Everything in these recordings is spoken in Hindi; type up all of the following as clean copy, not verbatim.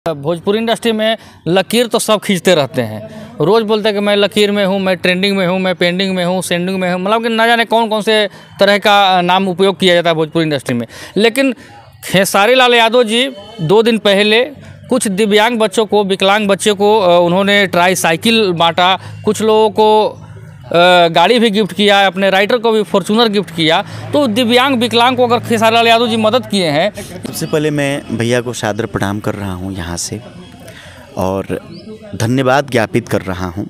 भोजपुरी इंडस्ट्री में लकीर तो सब खींचते रहते हैं। रोज़ बोलते हैं कि मैं लकीर में हूँ, मैं ट्रेंडिंग में हूँ, मैं पेंडिंग में हूँ, सेंडिंग में हूँ, मतलब कि न जाने कौन कौन से तरह का नाम उपयोग किया जाता है भोजपुरी इंडस्ट्री में। लेकिन खेसारी लाल यादव जी 2 दिन पहले कुछ दिव्यांग बच्चों को, विकलांग बच्चे को उन्होंने ट्राई साइकिल बांटा, कुछ लोगों को गाड़ी भी गिफ्ट किया, अपने राइटर को भी फॉर्चूनर गिफ्ट किया। तो दिव्यांग विकलांग को अगर खेसारी लाल यादव जी मदद किए हैं। सबसे पहले मैं भैया को सादर प्रणाम कर रहा हूं यहाँ से और धन्यवाद ज्ञापित कर रहा हूं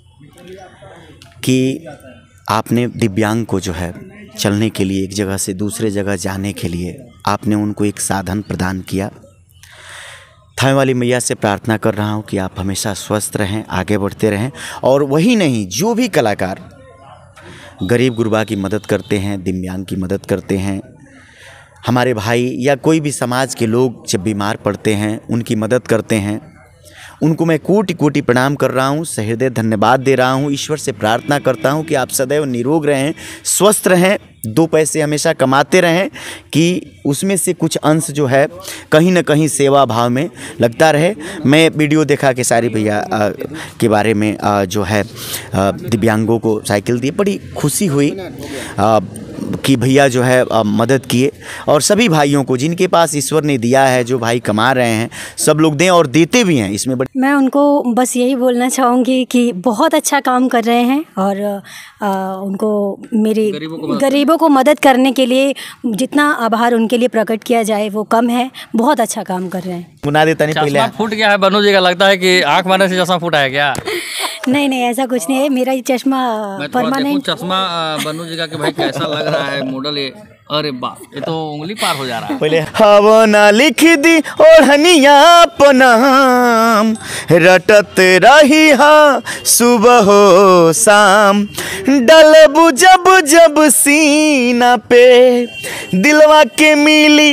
कि आपने दिव्यांग को जो है चलने के लिए, एक जगह से दूसरे जगह जाने के लिए आपने उनको एक साधन प्रदान किया। थाने वाली मैया से प्रार्थना कर रहा हूं कि आप हमेशा स्वस्थ रहें, आगे बढ़ते रहें। और वही नहीं, जो भी कलाकार गरीब गुरबा की मदद करते हैं, दिव्यांग की मदद करते हैं, हमारे भाई या कोई भी समाज के लोग जब बीमार पड़ते हैं उनकी मदद करते हैं, उनको मैं कोटि कोटि प्रणाम कर रहा हूँ, सहृदय धन्यवाद दे रहा हूँ। ईश्वर से प्रार्थना करता हूँ कि आप सदैव निरोग रहें, स्वस्थ रहें, 2 पैसे हमेशा कमाते रहें कि उसमें से कुछ अंश जो है कहीं ना कहीं सेवा भाव में लगता रहे। मैं वीडियो देखा कि सारी भैया के बारे में जो है दिव्यांगों को साइकिल दी, बड़ी खुशी हुई कि भैया जो है मदद किए। और सभी भाइयों को जिनके पास ईश्वर ने दिया है, जो भाई कमा रहे हैं, सब लोग दें और देते भी हैं इसमें। मैं उनको बस यही बोलना चाहूँगी कि बहुत अच्छा काम कर रहे हैं और उनको मेरे गरीबों को मदद करने के लिए जितना आभार उनके लिए प्रकट किया जाए वो कम है। बहुत अच्छा काम कर रहे हैं। बुना देता नहीं, पहले फूट गया है बन्नू जी का, लगता है कि आँख मारने से चश्मा फूटा है क्या? नहीं नहीं, ऐसा कुछ नहीं है, मेरा ये चश्मा परमानेंट चश्मा बन्नू जी का कि भाई कैसा लग रहा है मॉडल ये। अरे बाप, ये तो उंगली पार हो जा रहा है। पहले हवना लिख दी ओढ़निया पनाम, रटत रही हा सुबह हो शाम, डलबू जब जब सीना पे दिलवा के मिली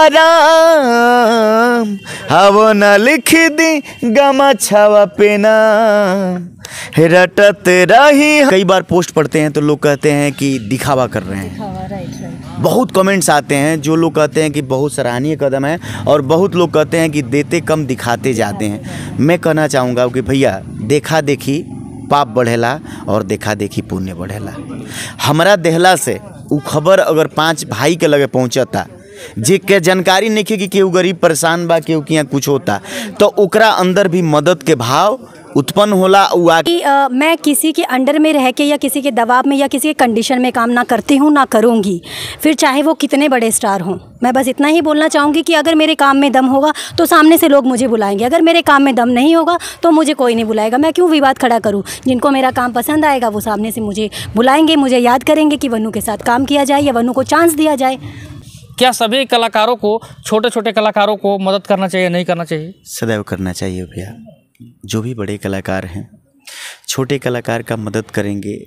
आराम, हवना लिख दी गमा छावा पे नाम, रटत रही। कई बार पोस्ट पढ़ते हैं तो लोग कहते हैं कि दिखावा कर रहे हैं। बहुत कमेंट्स आते हैं, जो लोग कहते हैं कि बहुत सराहनीय कदम है और बहुत लोग कहते हैं कि देते कम दिखाते जाते हैं। मैं कहना चाहूँगा कि भैया देखा देखी पाप बढ़ेला और देखा देखी पुण्य बढ़ेला। हमारा देहला से वो खबर अगर 5 भाई के लगे पहुँचता जे के जानकारी नहीं कि केहू गरीब परेशान बा, केहू के यहाँ कुछ होता, तो ओकरा अंदर भी मदद के भाव उत्पन्न होला। मैं किसी के अंडर में रह के या किसी के दबाव में या किसी के कंडीशन में काम ना करती हूँ, ना करूँगी, फिर चाहे वो कितने बड़े स्टार हों। मैं बस इतना ही बोलना चाहूँगी कि अगर मेरे काम में दम होगा तो सामने से लोग मुझे बुलाएंगे, अगर मेरे काम में दम नहीं होगा तो मुझे कोई नहीं बुलाएगा। मैं क्यों विवाद खड़ा करूँ? जिनको मेरा काम पसंद आएगा वो सामने से मुझे बुलाएंगे, मुझे याद करेंगे कि वन्नू के साथ काम किया जाए या वन्नू को चांस दिया जाए। क्या सभी कलाकारों को, छोटे छोटे कलाकारों को मदद करना चाहिए, नहीं करना चाहिए? सदैव करना चाहिए भैया। जो भी बड़े कलाकार हैं, छोटे कलाकार का मदद करेंगे,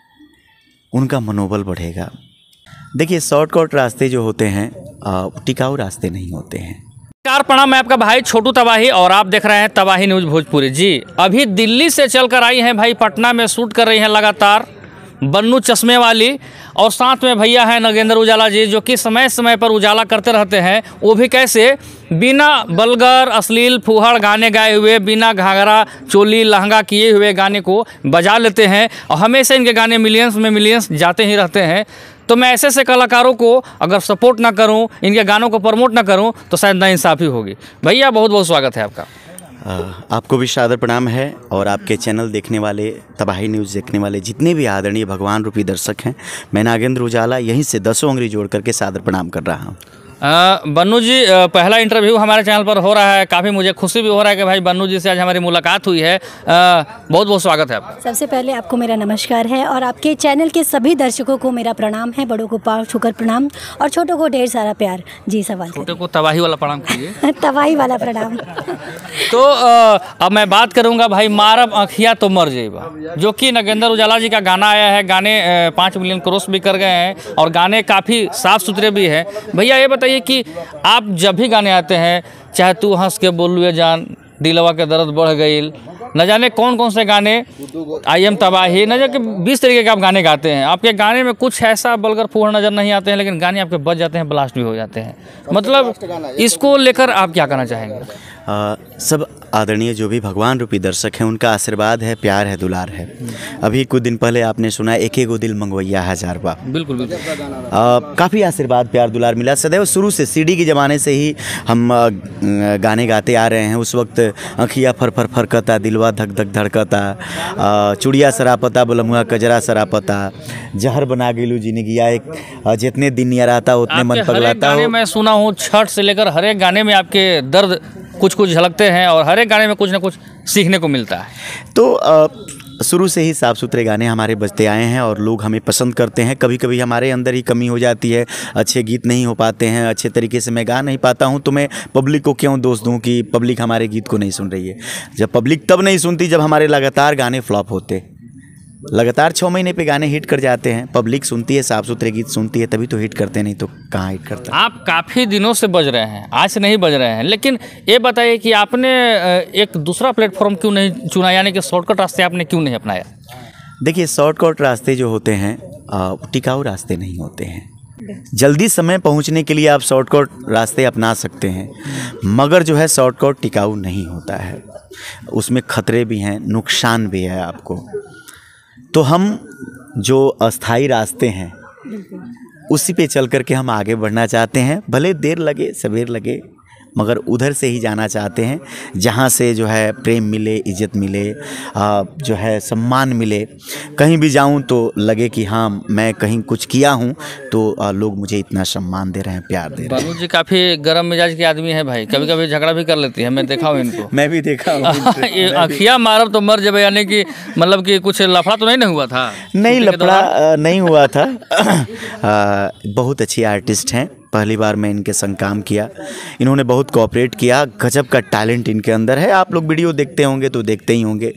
उनका मनोबल बढ़ेगा। देखिए, शॉर्टकट रास्ते जो होते हैं टिकाऊ रास्ते नहीं होते हैं। नमस्कार, प्रणाम, मैं आपका भाई छोटू तबाही और आप देख रहे हैं तबाही न्यूज़ भोजपुरी। जी, अभी दिल्ली से चल कर आई हैं भाई, पटना में शूट कर रही हैं लगातार बन्नू चश्मे वाली, और साथ में भैया हैं नगेंद्र उजाला जी, जो कि समय समय पर उजाला करते रहते हैं। वो भी कैसे? बिना बलगर अश्लील फूहड़ गाने गाए हुए, बिना घाघरा चोली लहंगा किए हुए गाने को बजा लेते हैं और हमेशा इनके गाने मिलियंस में मिलियंस जाते ही रहते हैं। तो मैं ऐसे से कलाकारों को अगर सपोर्ट ना करूं, इनके गानों को प्रमोट ना करूं, तो शायद नाइंसाफ़ी होगी। भैया बहुत बहुत स्वागत है आपका। आपको भी सादर प्रणाम है और आपके चैनल देखने वाले, तबाही न्यूज़ देखने वाले जितने भी आदरणीय भगवान रूपी दर्शक हैं, मैं नागेंद्र उजाला यहीं से 10 अंगुली जोड़ करके सादर प्रणाम कर रहा हूँ। बन्नू जी, पहला इंटरव्यू हमारे चैनल पर हो रहा है, काफ़ी मुझे खुशी भी हो रहा है कि भाई बन्नू जी से आज हमारी मुलाकात हुई है। बहुत बहुत स्वागत है आपका। सबसे पहले आपको मेरा नमस्कार है और आपके चैनल के सभी दर्शकों को मेरा प्रणाम है। बड़ों को पाँव छूकर प्रणाम और छोटों को ढेर सारा प्यार। जी, सवाल छोटे को तबाही वाला प्रणाम कीजिए। तबाही वाला प्रणाम। तो अब मैं बात करूंगा भाई मारब आँखिया तो मर जाएगा, जो कि नगेंद्र उजाला जी का गाना आया है। गाने 5 मिलियन क्रॉस भी कर गए हैं और गाने काफ़ी साफ़ सुथरे भी हैं। भैया ये बताइए कि आप जब भी गाने आते हैं, चाहे तू हंस के बोलुए जान, दिलवा के दर्द बढ़ गई, न जाने कौन कौन से गाने, आई एम तबाही, न जाने 20 तरीके के आप गाने गाते हैं। आपके गाने में कुछ ऐसा बलगर फूहड़ नज़र नहीं आते हैं, लेकिन गाने आपके बज जाते हैं, ब्लास्ट भी हो जाते हैं। मतलब इसको लेकर आप क्या कहना चाहेंगे? सब आदरणीय जो भी भगवान रूपी दर्शक हैं, उनका आशीर्वाद है, प्यार है, दुलार है। अभी कुछ दिन पहले आपने सुना एक गो दिल मंगवैया हजार बा। बिल्कुल बिल्कुल। काफ़ी आशीर्वाद, प्यार, दुलार मिला। सदैव शुरू से सीडी के ज़माने से ही हम गाने गाते आ रहे हैं। उस वक्त अखिया फर फर फरकता, दिलवा धक धक धड़कता, चुड़िया सरापता, बोलमुआ कजरा सरापता, जहर बना गेलू जिंदगिया, एक जितने दिन याराता उतने मन पगलाता। गाने मैं सुना हूँ छठ से लेकर हर एक गाने में आपके दर्द कुछ कुछ झलकते हैं और हर एक गाने में कुछ ना कुछ सीखने को मिलता है। तो शुरू से ही साफ़ सुथरे गाने हमारे बजते आए हैं और लोग हमें पसंद करते हैं। कभी कभी हमारे अंदर ही कमी हो जाती है, अच्छे गीत नहीं हो पाते हैं, अच्छे तरीके से मैं गा नहीं पाता हूं, तो मैं पब्लिक को क्यों दोष दूं कि पब्लिक हमारे गीत को नहीं सुन रही है। जब पब्लिक तब नहीं सुनती जब हमारे लगातार गाने फ्लॉप होते, लगातार 6 महीने पे गाने हिट कर जाते हैं। पब्लिक सुनती है, साफ़ सुथरे गीत सुनती है, तभी तो हिट करते, नहीं तो कहाँ हिट करता। आप काफ़ी दिनों से बज रहे हैं, आज से नहीं बज रहे हैं, लेकिन ये बताइए कि आपने एक दूसरा प्लेटफॉर्म क्यों नहीं चुना, यानी कि शॉर्टकट रास्ते आपने क्यों नहीं अपनाया? देखिए, शॉर्टकट रास्ते जो होते हैं टिकाऊ रास्ते नहीं होते हैं। जल्दी समय पहुंचने के लिए आप शॉर्टकट रास्ते अपना सकते हैं, मगर जो है शॉर्टकट टिकाऊ नहीं होता है, उसमें खतरे भी हैं, नुकसान भी है आपको। तो हम जो अस्थाई रास्ते हैं उसी पे चल कर के हम आगे बढ़ना चाहते हैं, भले देर लगे सवेर लगे, मगर उधर से ही जाना चाहते हैं जहाँ से जो है प्रेम मिले, इज्जत मिले, जो है सम्मान मिले। कहीं भी जाऊँ तो लगे कि हाँ मैं कहीं कुछ किया हूँ तो लोग मुझे इतना सम्मान दे रहे हैं, प्यार दे रहे हैं। बन्नू जी काफ़ी गर्म मिजाज के आदमी है भाई, कभी कभी झगड़ा भी कर लेती है, मैं देखा हूँ इनको। मैं भी देखा हूँ। ये अखिया मारब तो मर जब, यानी कि मतलब कि कुछ लफड़ा तो नहीं हुआ था? नहीं, लफड़ा नहीं हुआ था। बहुत अच्छी आर्टिस्ट हैं, पहली बार मैं इनके संग काम किया, इन्होंने बहुत कोऑपरेट किया, गजब का टैलेंट इनके अंदर है। आप लोग वीडियो देखते होंगे तो देखते ही होंगे।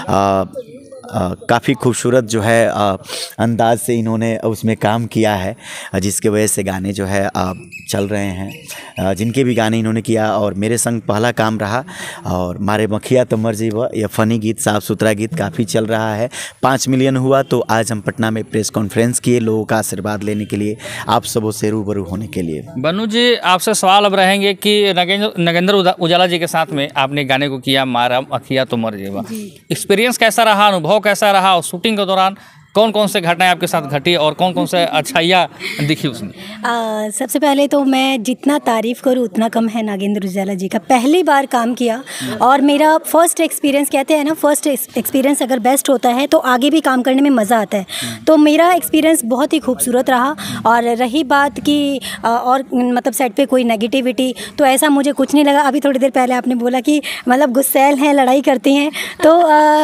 काफ़ी खूबसूरत जो है अंदाज से इन्होंने उसमें काम किया है, जिसके वजह से गाने जो है चल रहे हैं। जिनके भी गाने इन्होंने किया और मेरे संग पहला काम रहा, और मारे मखिया तो मर जीवा, यह फ़नी गीत, साफ़ सुथरा गीत काफ़ी चल रहा है। 5 मिलियन हुआ तो आज हम पटना में प्रेस कॉन्फ्रेंस किए लोगों का आशीर्वाद लेने के लिए, आप सबों से रूबरू होने के लिए। बन्नू जी, आपसे सवाल अब रहेंगे कि नगेंद्र उजाला जी के साथ में आपने गाने को किया मारा मखिया तो मर जीवा, एक्सपीरियंस कैसा रहा, अनुभव कैसा रहा, और शूटिंग के दौरान कौन कौन से घटनाएं आपके साथ घटी और कौन कौन से अच्छाइयाँ दिखी उसमें? सबसे पहले तो मैं जितना तारीफ़ करूँ उतना कम है नागेंद्र उजाला जी का। पहली बार काम किया और मेरा फर्स्ट एक्सपीरियंस, कहते हैं ना फर्स्ट एक्सपीरियंस अगर बेस्ट होता है तो आगे भी काम करने में मज़ा आता है। तो मेरा एक्सपीरियंस बहुत ही खूबसूरत रहा। और रही बात कि और मतलब सेट पे कोई नेगेटिविटी, तो ऐसा मुझे कुछ नहीं लगा। अभी थोड़ी देर पहले आपने बोला कि मतलब गुस्सैल हैं, लड़ाई करती हैं, तो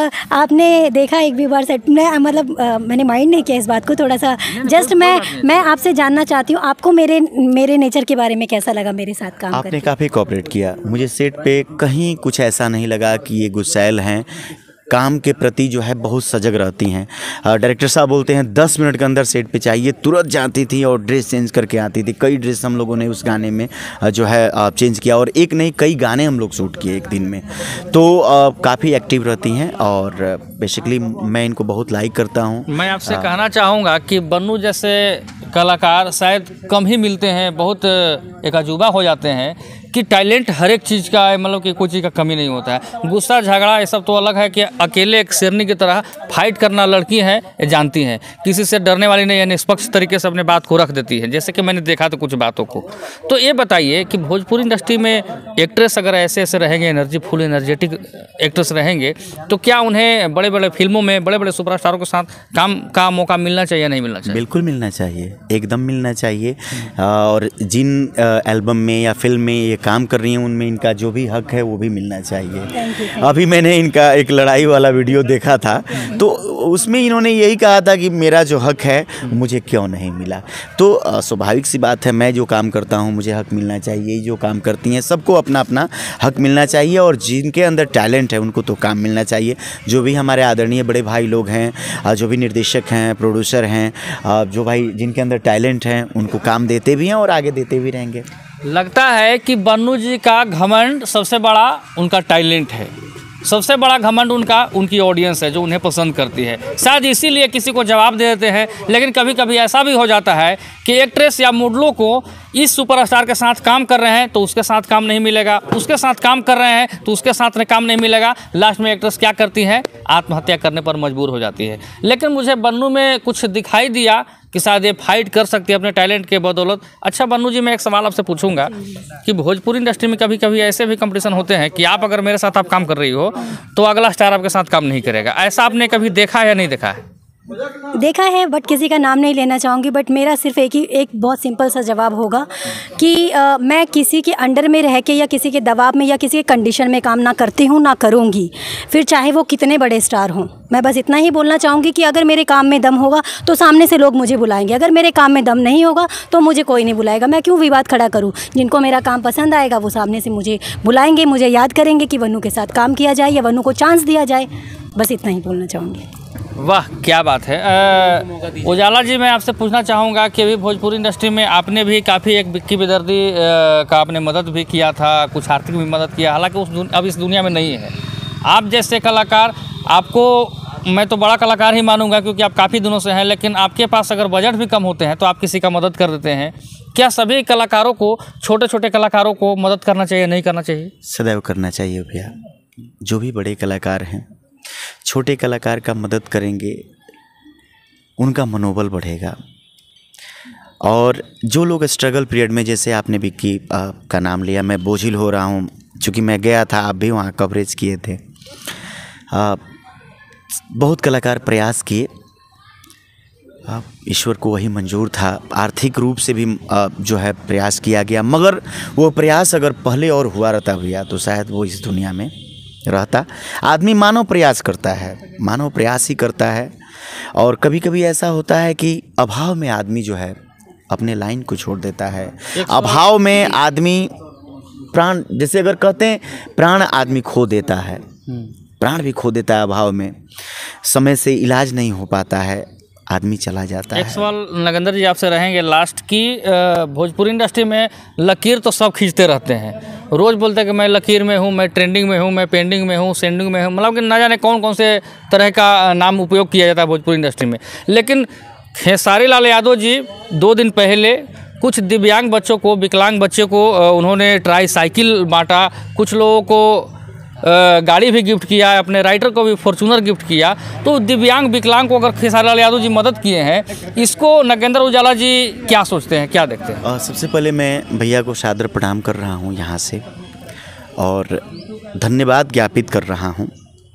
आपने देखा एक भी बार सेट में, मतलब मैंने माइंड नहीं किया इस बात को थोड़ा सा। जस्ट मैं आपसे जानना चाहती हूँ, आपको मेरे नेचर के बारे में कैसा लगा मेरे साथ काम करके? आपने काफ़ी कोऑपरेट किया, मुझे सेट पे कहीं कुछ ऐसा नहीं लगा कि ये गुस्सैल हैं। काम के प्रति जो है बहुत सजग रहती हैं। डायरेक्टर साहब बोलते हैं 10 मिनट के अंदर सेट पे चाहिए, तुरंत जाती थी और ड्रेस चेंज करके आती थी। कई ड्रेस हम लोगों ने उस गाने में जो है चेंज किया, और एक नहीं कई गाने हम लोग शूट किए एक दिन में। तो काफ़ी एक्टिव रहती हैं और बेसिकली मैं इनको बहुत लाइक करता हूँ। मैं आपसे कहना चाहूँगा कि बन्नू जैसे कलाकार शायद कम ही मिलते हैं, बहुत एक अजूबा हो जाते हैं कि टैलेंट हर एक चीज़ का है, मतलब कि कोई चीज़ का कमी नहीं होता है। गुस्सा झगड़ा ये सब तो अलग है कि अकेले एक शेरनी की तरह फाइट करना लड़की है, ये जानती हैं, किसी से डरने वाली नहीं है, निष्पक्ष तरीके से अपने बात को रख देती है, जैसे कि मैंने देखा तो कुछ बातों को। तो ये बताइए कि भोजपुरी इंडस्ट्री में एक्ट्रेस अगर ऐसे ऐसे रहेंगे, एनर्जीफुल एनर्जेटिक एक्ट्रेस रहेंगे, तो क्या उन्हें बड़े बड़े फिल्मों में बड़े बड़े सुपरस्टारों के साथ काम का मौका मिलना चाहिए या नहीं मिलना चाहिए? बिल्कुल मिलना चाहिए, एकदम मिलना चाहिए। और जिन एल्बम में या फिल्म में ये काम कर रही हैं उनमें इनका जो भी हक है वो भी मिलना चाहिए। अभी मैंने इनका एक लड़ाई वाला वीडियो देखा था, तो उसमें इन्होंने यही कहा था कि मेरा जो हक है मुझे क्यों नहीं मिला। तो स्वाभाविक सी बात है, मैं जो काम करता हूँ मुझे हक मिलना चाहिए, जो काम करती हैं सबको अपना अपना हक मिलना चाहिए, और जिनके अंदर टैलेंट है उनको तो काम मिलना चाहिए। जो भी हमारे आदरणीय बड़े भाई लोग हैं, जो भी निर्देशक हैं, प्रोड्यूसर हैं, जो भाई जिनके अंदर टैलेंट हैं उनको काम देते भी हैं और आगे देते भी रहेंगे। लगता है कि बन्नू जी का घमंड सबसे बड़ा उनका टैलेंट है, सबसे बड़ा घमंड उनकी ऑडियंस है जो उन्हें पसंद करती है। शायद इसीलिए किसी को जवाब दे देते हैं। लेकिन कभी कभी ऐसा भी हो जाता है कि एक्ट्रेस या मॉडलों को इस सुपरस्टार के साथ काम कर रहे हैं तो उसके साथ काम नहीं मिलेगा, उसके साथ काम कर रहे हैं तो उसके साथ में काम नहीं मिलेगा। लास्ट में एक्ट्रेस क्या करती हैं, आत्महत्या करने पर मजबूर हो जाती है। लेकिन मुझे बन्नू में कुछ दिखाई दिया कि शायद ये फाइट कर सकती है अपने टैलेंट के बदौलत। अच्छा बन्नू जी, मैं एक सवाल आपसे पूछूंगा कि भोजपुरी इंडस्ट्री में कभी कभी ऐसे भी कंपटीशन होते हैं कि आप अगर मेरे साथ आप काम कर रही हो तो अगला स्टार आपके साथ काम नहीं करेगा। ऐसा आपने कभी देखा है या नहीं देखा है? देखा है, बट किसी का नाम नहीं लेना चाहूँगी। बट मेरा सिर्फ एक बहुत सिंपल सा जवाब होगा कि मैं किसी के अंडर में रह के या किसी के दबाव में या किसी के कंडीशन में काम ना करती हूँ ना करूँगी, फिर चाहे वो कितने बड़े स्टार हों। मैं बस इतना ही बोलना चाहूँगी कि अगर मेरे काम में दम होगा तो सामने से लोग मुझे बुलाएंगे, अगर मेरे काम में दम नहीं होगा तो मुझे कोई नहीं बुलाएगा। मैं क्यों विवाद खड़ा करूँ? जिनको मेरा काम पसंद आएगा वो सामने से मुझे बुलाएंगे, मुझे याद करेंगे कि वन्नू के साथ काम किया जाए या वन्नू को चांस दिया जाए। बस इतना ही बोलना चाहूँगी। वाह क्या बात है। उजाला जी, मैं आपसे पूछना चाहूँगा कि अभी भोजपुरी इंडस्ट्री में आपने भी काफ़ी एक विक्की बेदर्दी का आपने मदद भी किया था, कुछ आर्थिक भी मदद किया, हालांकि अब इस दुनिया में नहीं है। आप जैसे कलाकार, आपको मैं तो बड़ा कलाकार ही मानूंगा क्योंकि आप काफ़ी दिनों से हैं, लेकिन आपके पास अगर बजट भी कम होते हैं तो आप किसी का मदद कर देते हैं। क्या सभी कलाकारों को, छोटे छोटे कलाकारों को मदद करना चाहिए, नहीं करना चाहिए? सदैव करना चाहिए भैया। जो भी बड़े कलाकार हैं, छोटे कलाकार का मदद करेंगे, उनका मनोबल बढ़ेगा। और जो लोग स्ट्रगल पीरियड में, जैसे आपने विक्की का नाम लिया, मैं बोझिल हो रहा हूँ चूँकि मैं गया था, आप भी वहाँ कवरेज किए थे। बहुत कलाकार प्रयास किए, ईश्वर को वही मंजूर था। आर्थिक रूप से भी जो है प्रयास किया गया, मगर वो प्रयास अगर पहले और हुआ रहता भैया तो शायद वो इस दुनिया में रहता। आदमी मानव प्रयास करता है, मानव प्रयास ही करता है। और कभी कभी ऐसा होता है कि अभाव में आदमी जो है अपने लाइन को छोड़ देता है। अभाव में आदमी प्राण, जैसे अगर कहते हैं प्राण आदमी खो देता है, प्राण भी खो देता है अभाव में। समय से इलाज नहीं हो पाता है, आदमी चला जाता है। एक सवाल नगेंद्र जी आपसे रहेंगे लास्ट की, भोजपुरी इंडस्ट्री में लकीर तो सब खींचते रहते हैं, रोज़ बोलते हैं कि मैं लकीर में हूँ, मैं ट्रेंडिंग में हूँ, मैं पेंडिंग में हूँ, सेंडिंग में हूँ, मतलब कि ना जाने कौन कौन से तरह का नाम उपयोग किया जाता है भोजपुरी इंडस्ट्री में। लेकिन खेसारी लाल यादव जी 2 दिन पहले कुछ दिव्यांग बच्चों को, विकलांग बच्चे को उन्होंने ट्राई साइकिल बांटा, कुछ लोगों को गाड़ी भी गिफ्ट किया, अपने राइटर को भी फॉर्चूनर गिफ्ट किया। तो दिव्यांग विकलांग को अगर खेसारी लाल यादव जी मदद किए हैं, इसको नगेंद्र उजाला जी क्या सोचते हैं, क्या देखते हैं? सबसे पहले मैं भैया को सादर प्रणाम कर रहा हूँ यहाँ से, और धन्यवाद ज्ञापित कर रहा हूँ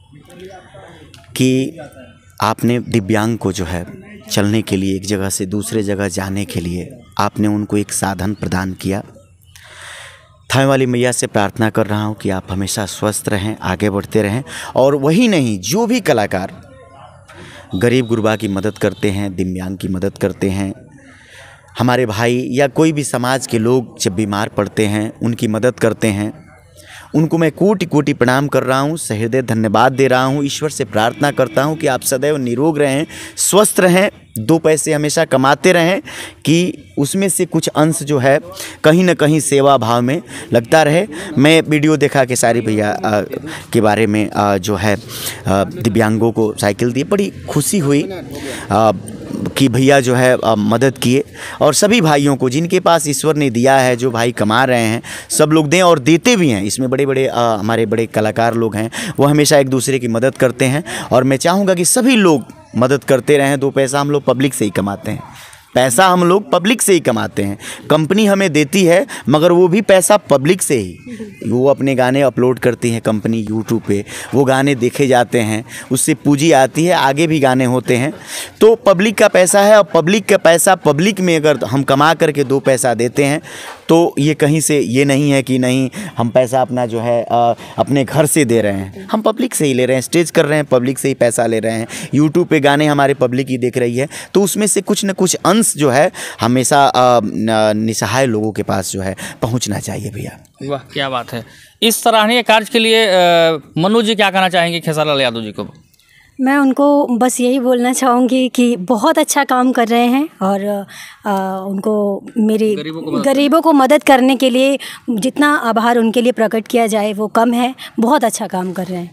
कि आपने दिव्यांग को जो है चलने के लिए, एक जगह से दूसरे जगह जाने के लिए आपने उनको एक साधन प्रदान किया। थामे वाली मैया से प्रार्थना कर रहा हूँ कि आप हमेशा स्वस्थ रहें, आगे बढ़ते रहें। और वही नहीं, जो भी कलाकार गरीब गुरबा की मदद करते हैं, दिव्यांग की मदद करते हैं, हमारे भाई या कोई भी समाज के लोग जब बीमार पड़ते हैं उनकी मदद करते हैं, उनको मैं कोटि कोटि प्रणाम कर रहा हूँ, सहृदय धन्यवाद दे रहा हूँ। ईश्वर से प्रार्थना करता हूँ कि आप सदैव निरोग रहें, स्वस्थ रहें, 2 पैसे हमेशा कमाते रहें, कि उसमें से कुछ अंश जो है कहीं ना कहीं सेवा भाव में लगता रहे। मैं वीडियो देखा कि सारी भैया के बारे में जो है दिव्यांगों को साइकिल दी, बड़ी खुशी हुई कि भैया जो है मदद किए। और सभी भाइयों को जिनके पास ईश्वर ने दिया है, जो भाई कमा रहे हैं, सब लोग दें और देते भी हैं। इसमें बड़े बड़े हमारे बड़े कलाकार लोग हैं, वो हमेशा एक दूसरे की मदद करते हैं। और मैं चाहूँगा कि सभी लोग मदद करते रहें। 2 पैसा हम लोग पब्लिक से ही कमाते हैं, पैसा हम लोग पब्लिक से ही कमाते हैं। कंपनी हमें देती है मगर वो भी पैसा पब्लिक से ही। वो अपने गाने अपलोड करती है कंपनी यूट्यूब पे, वो गाने देखे जाते हैं, उससे पूंजी आती है, आगे भी गाने होते हैं। तो पब्लिक का पैसा है, और पब्लिक का पैसा पब्लिक में अगर हम कमा करके 2 पैसा देते हैं तो ये कहीं से ये नहीं है कि नहीं हम पैसा अपना जो है अपने घर से दे रहे हैं। हम पब्लिक से ही ले रहे हैं, स्टेज कर रहे हैं, पब्लिक से ही पैसा ले रहे हैं। यूट्यूब पे गाने हमारे पब्लिक ही देख रही है, तो उसमें से कुछ न कुछ अंश जो है हमेशा निसहाय लोगों के पास जो है पहुंचना चाहिए भैया। वाह क्या बात है। इस सराहनीय कार्य के लिए मनु जी क्या कहना चाहेंगे खेसारी लाल यादव जी को? मैं उनको बस यही बोलना चाहूँगी कि बहुत अच्छा काम कर रहे हैं, और उनको मेरी गरीबों को मदद करने के लिए जितना आभार उनके लिए प्रकट किया जाए वो कम है। बहुत अच्छा काम कर रहे हैं।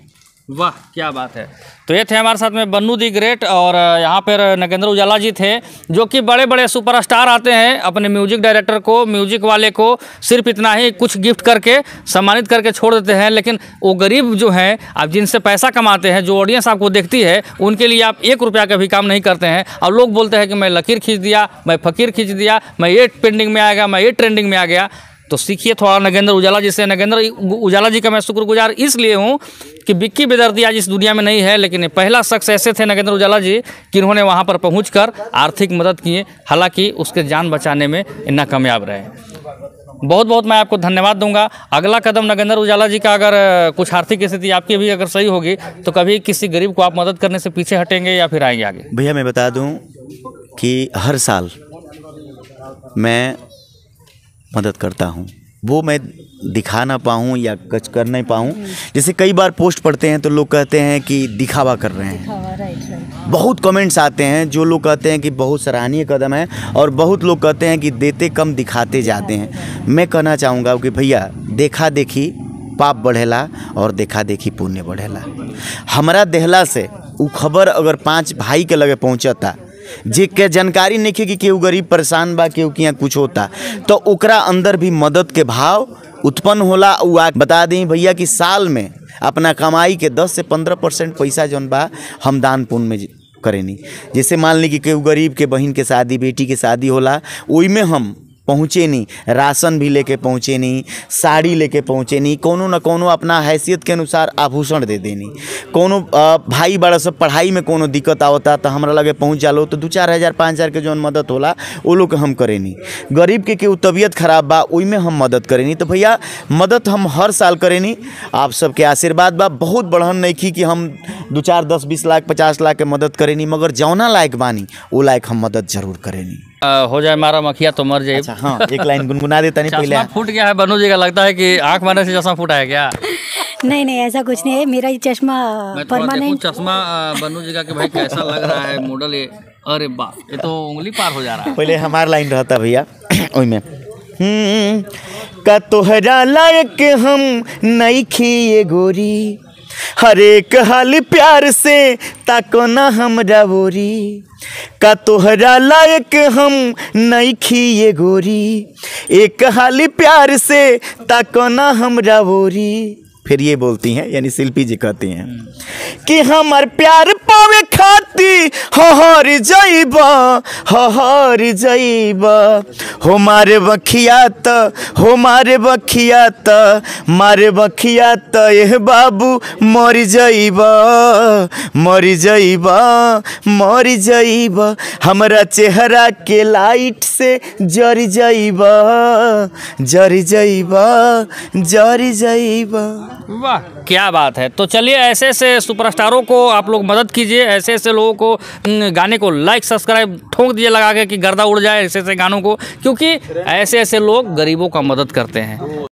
वाह क्या बात है। तो ये थे हमारे साथ में बन्नू दी ग्रेट, और यहाँ पर नगेंद्र उजाला जी थे, जो कि बड़े बड़े सुपरस्टार आते हैं अपने म्यूजिक डायरेक्टर को, म्यूजिक वाले को सिर्फ इतना ही कुछ गिफ्ट करके सम्मानित करके छोड़ देते हैं। लेकिन वो गरीब जो हैं, आप जिनसे पैसा कमाते हैं, जो ऑडियंस आपको देखती है, उनके लिए आप 1 रुपया का भी काम नहीं करते हैं। और लोग बोलते हैं कि मैं लकीर खींच दिया, मैं फ़कीर खींच दिया, मैं ये पेंडिंग में आ गया, मैं ये ट्रेंडिंग में आ गया। तो सीखिए थोड़ा नगेंद्र उजाला जी से। नगेंद्र उजाला जी का मैं शुक्रगुजार इसलिए हूँ कि बिक्की बेदर्दी आज इस दुनिया में नहीं है, लेकिन पहला शख्स ऐसे थे नगेंद्र उजाला जी कि इन्होंने वहाँ पर पहुँचकर आर्थिक मदद किए, हालांकि उसके जान बचाने में नाकामयाब रहे। बहुत बहुत मैं आपको धन्यवाद दूंगा। अगला कदम नगेंद्र उजाला जी का, अगर कुछ आर्थिक स्थिति आपकी भी अगर सही होगी तो कभी किसी गरीब को आप मदद करने से पीछे हटेंगे या फिर आएंगे आगे? भैया मैं बता दूं कि हर साल मैं मदद करता हूं, वो मैं दिखा ना पाऊँ या कुछ कर नहीं पाऊँ। जैसे कई बार पोस्ट पढ़ते हैं तो लोग कहते हैं कि दिखावा कर रहे हैं। बहुत कमेंट्स आते हैं जो लोग कहते हैं कि बहुत सराहनीय कदम है, और बहुत लोग कहते हैं कि देते कम दिखाते जाते हैं। मैं कहना चाहूँगा कि भैया देखा देखी पाप बढ़ेला और देखा देखी पुण्य बढ़ेला। हमारा देहला से वो खबर अगर 5 भाई के लगे पहुँचता जे के जानकारी नहीं कि केहू गरीब परेशान बा, केहू के यहाँ कुछ होता, तो ओकरा अंदर भी मदद के भाव उत्पन्न होला। बता दें भैया कि साल में अपना कमाई के 10 से 15% पैसा जौन बा हम दान पुण्य में करेनी। जैसे मान ली कि केहू गरीब के बहन के शादी, बेटी के शादी होला, ओई में हम पहुँचे नहीं, राशन भी लेके पहुँचे नहीं, साड़ी लेके पहुँचे नहीं, कोनो न कोनो अपना हैसियत के अनुसार आभूषण दे देनी। कोनो भाई बड़ा सब पढ़ाई में कोनो दिक्कत आवता तो हमरा लगे पहुँच जालो तो 2-4 हज़ार 5 हज़ार के जौन मदद होला वो लोग हम करेनी। गरीब के केहू तबीयत खराब बा ओई में हम मदद करेनी। तो भैया मदद हम हर साल करेनी। आप सबके आशीर्वाद बा। बहुत बढ़न नहीं की कि हम 2-4 10 20 लाख 50 लाख के मदद करेनी, मगर जौना लायक बानी वो लायक हम मदद जरूर करेनी। हो जाए मारा मखिया तो मर जाए। अच्छा हाँ, एक लाइन गुनगुना देता नहीं पहले। फूट गया है बन्नू जी का, लगता है कि आंख मारने से चश्मा फूटा है क्या? नहीं नहीं ऐसा कुछ नहीं है, मेरा ये चश्मा परमानेंट चश्मा बन्नू जी का कि भाई कैसा लग रहा है मॉडल ये। अरे बाप, ये तो उंगली पार हो जा रहा है। पहले हमारा लाइन रहता भैया ओई में का तोहरा लायक हम नहीं खिए गोरी, हर एक हाल प्यार से ताको ना हमरा बोरी। का तोहरा लायक हम नहीं खिए गोरी, एक हाल प्यार से ताको ना हमरा बोरी। फिर ये बोलती हैं, यानी शिल्पी जी कहती हैं कि हमार प्यार पावे खाती हर जाइबा, हर जाइबा हो मारे बखिया त, हो मारे बखिया त, मारे बखिया त ये बाबू मर जाइबा, मर जाइबा, मर जाइबा, हमरा चेहरा के लाइट से जर जाइबा, जर जाइबा, जर जाइबा। वाह क्या बात है। तो चलिए ऐसे ऐसे सुपरस्टारों को आप लोग मदद कीजिए, ऐसे ऐसे लोगों को गाने को लाइक सब्सक्राइब ठोक दीजिए लगा के कि गर्दा उड़ जाए ऐसे ऐसे गानों को, क्योंकि ऐसे ऐसे लोग गरीबों का मदद करते हैं।